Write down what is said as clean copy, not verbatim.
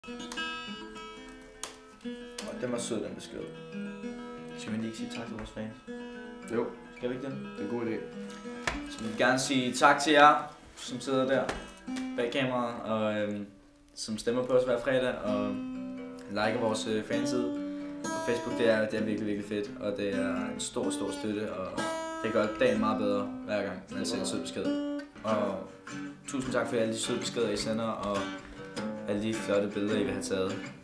Og den var sød, den besked. Skal vi lige ikke sige tak til vores fans? Jo. Skal vi ikke det? Det er en god idé. Så vi vil gerne sige tak til jer, som sidder der bag kameraet, og som stemmer på os hver fredag, og liker vores fanside på Facebook. Det er virkelig, virkelig fedt, og det er en stor, stor støtte, og det gør dagen meget bedre hver gang, man sender en sød besked. Og tusind tak for alle de søde beskeder, I sender, og alle de flotte billeder, I vil have taget.